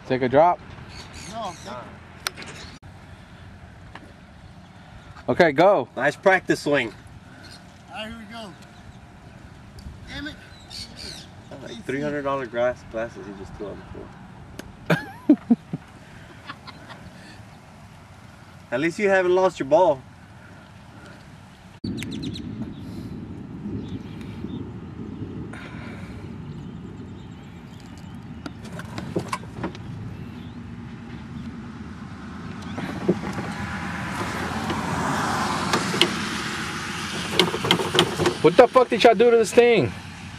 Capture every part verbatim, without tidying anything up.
Take a drop? No. Okay, go. Nice practice swing. Alright, here we go. Damn it. three hundred dollar glass glasses he just threw on the floor. At least you haven't lost your ball. What the fuck did y'all do to this thing?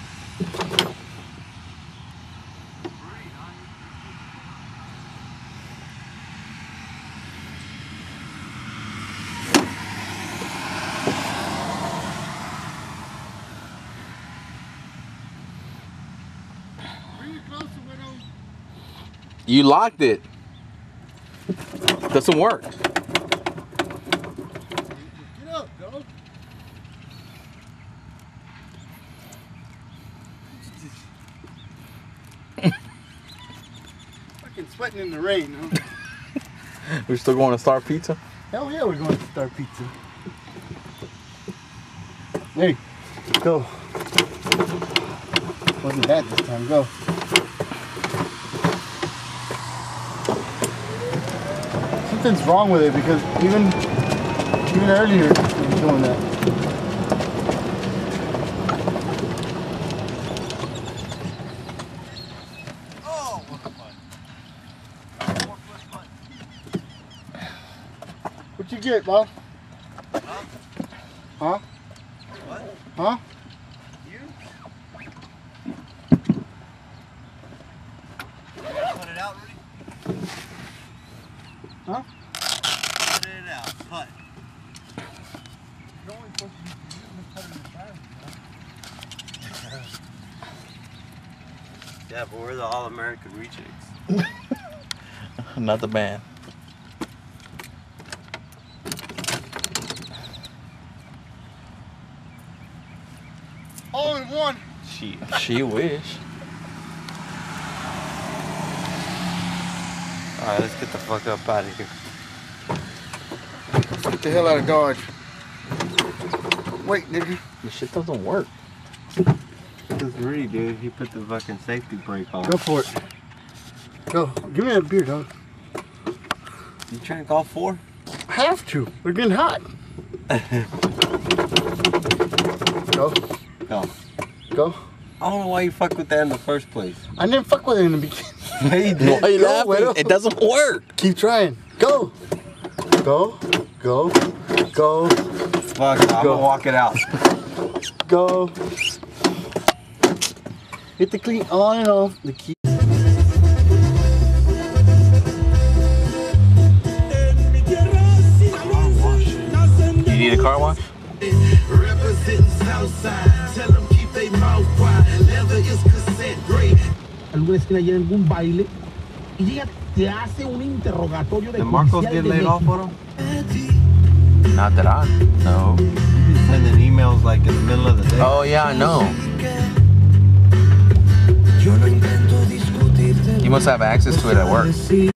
Bring it closer, Widow. You locked it. Doesn't work. Get up, dog. Fucking sweating in the rain, huh? We're still going to Star Pizza? Hell yeah, we're going to Star Pizza. Hey, go. Wasn't that this time, go. Something's wrong with it because even even earlier it was doing that. Oh, what a putt. Four foot putt. What you get, Bob? Huh? Huh? What? Huh? You? Put it out, Rudy. Huh? Put it out. Putt. You're only supposed to be put it in the fire, Yeah, but we're the All-American rejects. Not the band. All in one. She, she wish. Alright, let's get the fuck up out of here. Get the hell out of Dodge. Wait, nigga. This shit doesn't work. This Rudy, dude, he put the fucking safety brake on. Go for it. Go. Give me that beer, dog. You trying to call four? I have to. We're getting hot. Go. Go. Go. I don't know why you fucked with that in the first place. I didn't fuck with it in the beginning. Yeah, you Why are you Go, laughing? Widow. It doesn't work. Keep trying. Go. Go. Go. Go. Fuck, I'm Go. gonna walk it out. Go. Hit the clean on and off the key. You need a car wash? Representing Southside, tell them keep their mouth quiet. Leather is cassette grade. Alguna esquina allá en algún baile y llega, te hace un interrogatorio de Did Marcos judicial get de laid off México. with him? Not that I know. He's sending emails like in the middle of the day. Oh yeah, I know. You must have access to it at work.